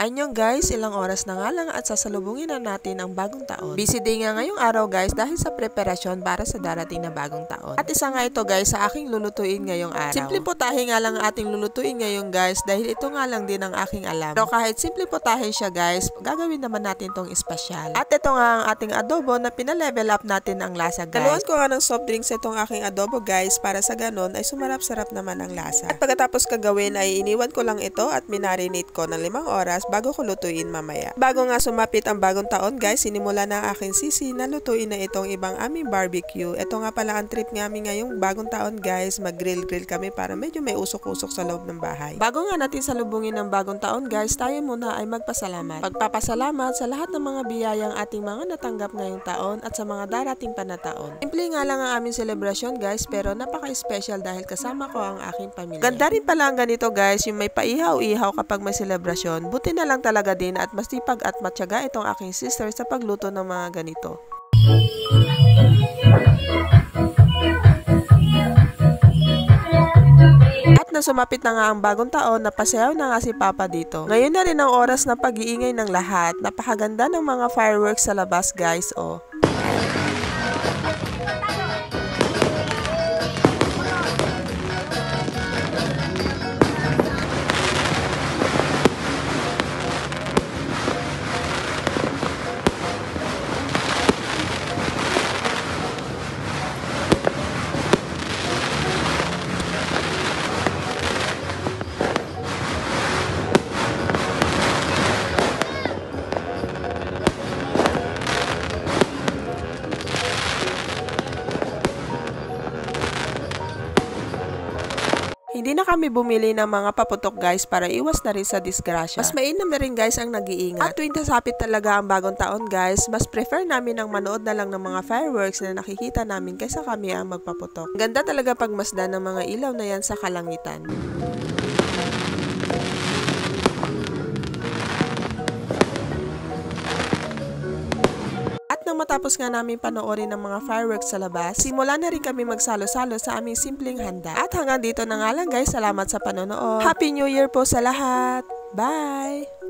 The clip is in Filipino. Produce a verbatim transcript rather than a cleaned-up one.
Anyong guys, ilang oras na nga lang at sasalubungin na natin ang bagong taon. Busy day nga ngayong araw guys dahil sa preparasyon para sa darating na bagong taon. At isa nga ito guys sa aking lulutuin ngayong araw. Simple potahe nga lang ang ating lulutuin ngayon guys dahil ito nga lang din ang aking alam. Pero kahit simple potahe siya guys, gagawin naman natin tong espesyal. At ito nga ang ating adobo na pinalevel up natin ang lasa guys. Daluan ko nga ng soft drinks itong aking adobo guys para sa ganon ay sumarap-sarap naman ang lasa. At pagkatapos kagawin ay iniwan ko lang ito at minarinate ko ng limang oras bago ko lutuin mamaya. Bago nga sumapit ang bagong taon guys, sinimula na ang aking sisi na lutuin na itong ibang aming barbecue. Ito nga pala ang trip namin ngayong bagong taon guys, mag-grill-grill kami para medyo may usok-usok sa loob ng bahay. Bago nga natin salubungin ng bagong taon guys, tayo muna ay magpasalamat. Pagpapasalamat sa lahat ng mga biyayang ating mga natanggap ngayong taon at sa mga darating pa na taon. Simple nga lang ang aming selebrasyon guys, pero napaka-special dahil kasama ko ang aking pamilya. Ganda rin pala ang ganito guys, yung may paihaw-ihaw kapag may selebrasyon. Buti na lang talaga din at masipag at matyaga itong aking sister sa pagluto ng mga ganito. At nang sumapit na nga ang bagong taon, napasayaw na nga si Papa dito. Ngayon na rin ang oras ng pag-iingay ng lahat. Napakaganda ng mga fireworks sa labas guys, oh. Hindi na kami bumili ng mga paputok guys para iwas na rin sa disgrasya. Mas mainam na rin guys ang nag-iingat. At tuwing nasapit talaga ang bagong taon guys, mas prefer namin ang manood na lang ng mga fireworks na nakikita namin kaysa kami ang magpaputok. Ganda talaga pagmasdan ng mga ilaw na yan sa kalangitan. Nang matapos nga namin panoorin ng mga fireworks sa labas, simula na rin kami magsalo-salo sa aming simpleng handa. At hanggang dito na nga lang guys, salamat sa panonood. Happy New Year po sa lahat! Bye!